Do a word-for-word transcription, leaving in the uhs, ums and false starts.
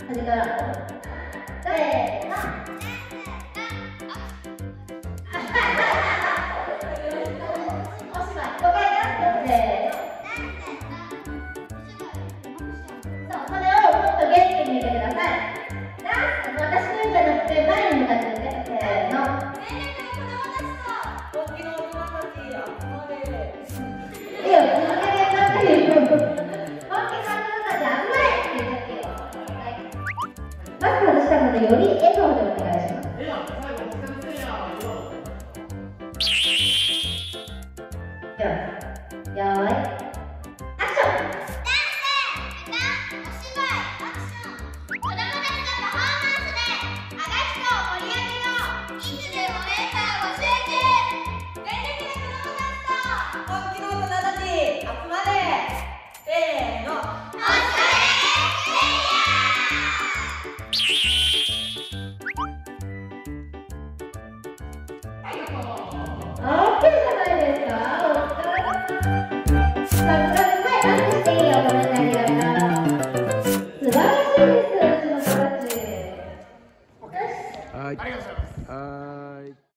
端からせーの。おしまい。ごかいな。せーの。そう、それをもっと元気に言ってください。私の言うんじゃなくて前に向かって言って。せーの。 大きな大人たち集まれ。 いいよ、続けてなくていいよ。大きな大人たち集まれって言ってよ。はい。マスク外したのでより笑顔でお願いします。 いや、最後、先生や。 よーい、よーい、アクション。 ダンス、歌、お芝居、アクション。子供たちのパフォーマンスで足立区を盛り上げよう。いつでもメンバー募集中。全力で子供たちと大きな大人たち集まれ。せーの。 おしゃれプレイヤオッケーじゃないですか。お疲れ様。さすがですね。ダンスしていいよ、ごめんね、ありがとう。素晴らしいです、うちの子たち。よし。 ありがとうございます。 はーい。